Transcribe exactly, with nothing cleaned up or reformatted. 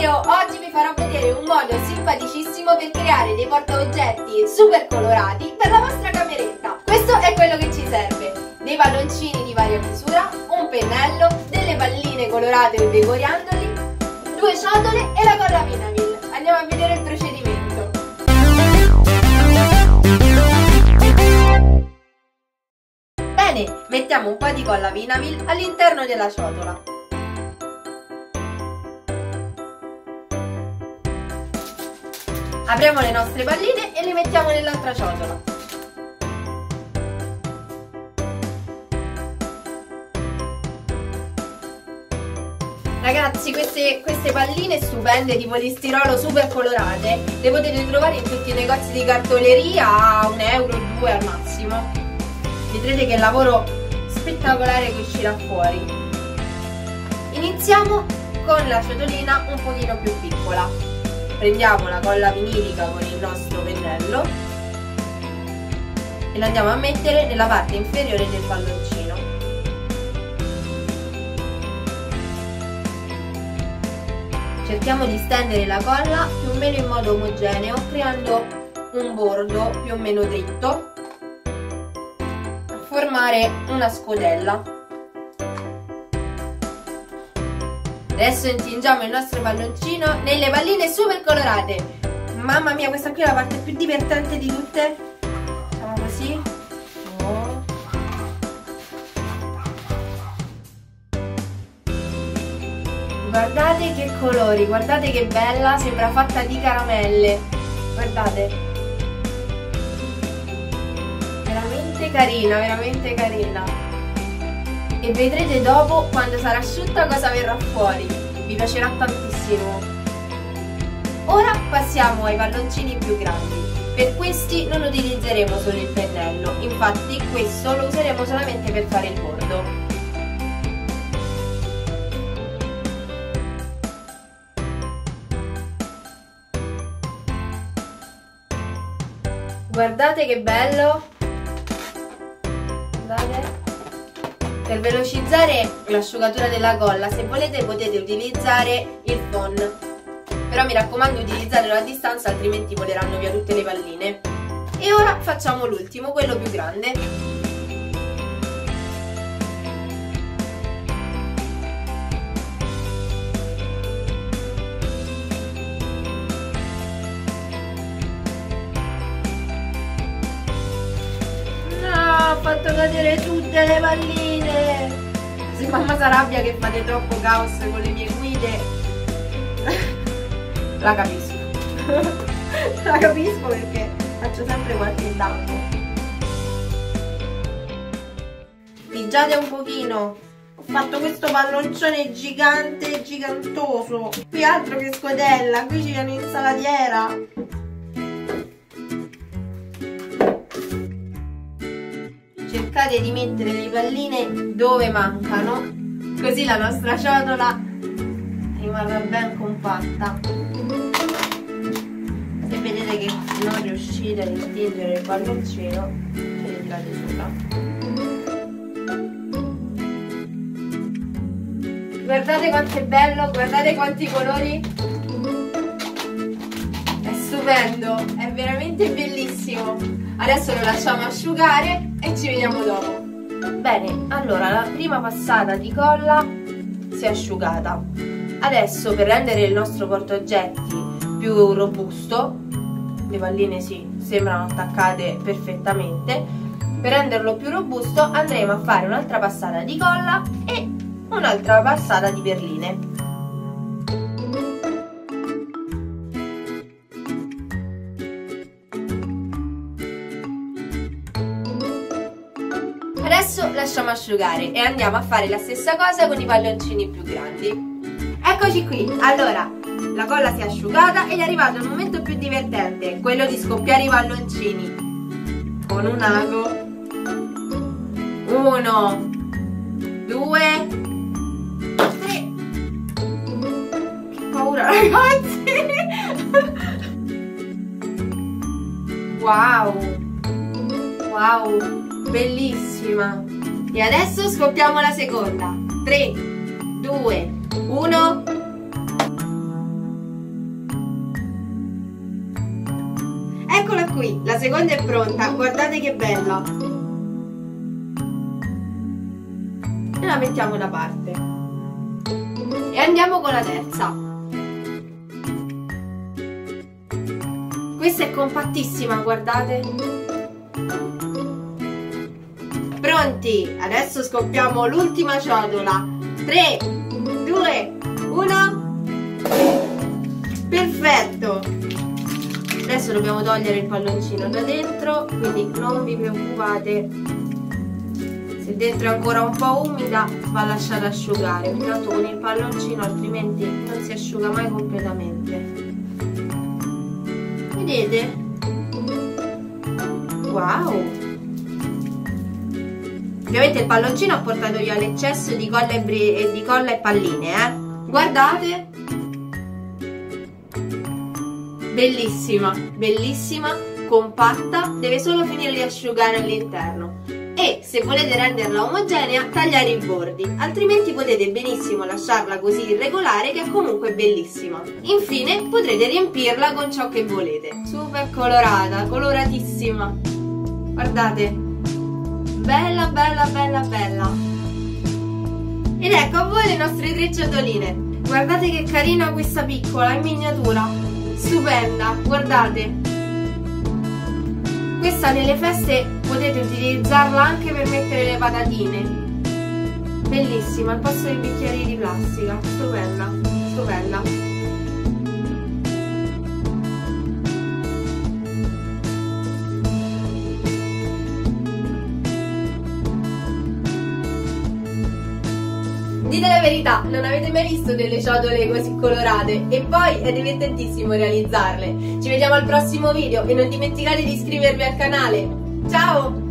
video oggi vi farò vedere un modo simpaticissimo per creare dei portaoggetti super colorati per la vostra cameretta. Questo è quello che ci serve: dei palloncini di varia misura, un pennello, delle palline colorate e dei coriandoli, due ciotole e la colla Vinavil. Andiamo a vedere il procedimento. Bene, mettiamo un po' di colla Vinavil all'interno della ciotola. Apriamo le nostre palline e le mettiamo nell'altra ciotola. Ragazzi, queste, queste palline stupende di polistirolo super colorate le potete trovare in tutti i negozi di cartoleria a un euro, due al massimo. Vedrete che lavoro spettacolare che uscirà fuori. Iniziamo con la ciotolina un pochino più piccola. Prendiamo la colla vinilica con il nostro pennello e la andiamo a mettere nella parte inferiore del palloncino. Cerchiamo di stendere la colla più o meno in modo omogeneo, creando un bordo più o meno dritto a formare una scodella. Adesso intingiamo il nostro palloncino nelle palline super colorate. Mamma mia, questa qui è la parte più divertente di tutte. Facciamo così. Oh. Guardate che colori, guardate che bella, sembra fatta di caramelle. Guardate. Veramente carina, veramente carina. E vedrete dopo, quando sarà asciutta, cosa verrà fuori. Vi piacerà tantissimo. Ora passiamo ai palloncini più grandi. Per questi non utilizzeremo solo il pennello, infatti questo lo useremo solamente per fare il bordo. Guardate che bello! Guardate! Per velocizzare l'asciugatura della colla, se volete potete utilizzare il phon, però mi raccomando utilizzatelo a distanza, altrimenti voleranno via tutte le palline. E ora facciamo l'ultimo, quello più grande. No, ho fatto cadere tutte le palline. Se mamma si arrabbia che fate troppo caos con le mie guide, la capisco. La capisco perché faccio sempre qualche danno. Pigiate un pochino. Ho fatto questo palloncione gigante, gigantoso. Qui altro che scodella, qui c'è un'insalatiera. Cercate di mettere le palline dove mancano, così la nostra ciotola rimarrà ben compatta. Se vedete che non riuscite ad intingere il palloncino, ce le tirate sopra. Guardate quanto è bello, guardate quanti colori. È stupendo, è veramente bellissimo. Adesso lo lasciamo asciugare e ci vediamo dopo. Bene, allora la prima passata di colla si è asciugata. Adesso, per rendere il nostro portaoggetti più robusto, le palline si sembrano attaccate perfettamente. Per renderlo più robusto andremo a fare un'altra passata di colla e un'altra passata di perline. Adesso lasciamo asciugare e andiamo a fare la stessa cosa con i palloncini più grandi. Eccoci qui, allora la colla si è asciugata ed è arrivato il momento più divertente, quello di scoppiare i palloncini con un ago. Uno, due, tre. Che paura, ragazzi! Wow! Wow! Bellissima! E adesso scoppiamo la seconda. tre, due, uno. qui, la seconda è pronta, guardate che bella. E la mettiamo da parte. E andiamo con la terza. Questa è compattissima, guardate. Pronti? Adesso scoppiamo l'ultima ciotola. tre, due, uno. Perfetto. Adesso dobbiamo togliere il palloncino da dentro, quindi non vi preoccupate. Se dentro è ancora un po' umida va lasciata asciugare, intanto con il palloncino altrimenti non si asciuga mai completamente. Vedete? Wow! Ovviamente il palloncino ho portato via l'eccesso di colla e, e di colla e palline, eh? Guardate! Bellissima, bellissima, compatta, deve solo finire di asciugare all'interno. E se volete renderla omogenea, tagliare i bordi, altrimenti potete benissimo lasciarla così irregolare, che è comunque bellissima. Infine potrete riempirla con ciò che volete. Super colorata, coloratissima. Guardate, bella bella bella bella. Ed ecco a voi le nostre tre ciotoline. Guardate che carina questa piccola, in miniatura, stupenda, guardate. Questa nelle feste potete utilizzarla anche per mettere le patatine. Bellissima, al posto dei bicchieri di plastica. Stupenda, stupenda. Dite la verità, non avete mai visto delle ciotole così colorate? E poi è divertentissimo realizzarle. Ci vediamo al prossimo video e non dimenticate di iscrivervi al canale. Ciao!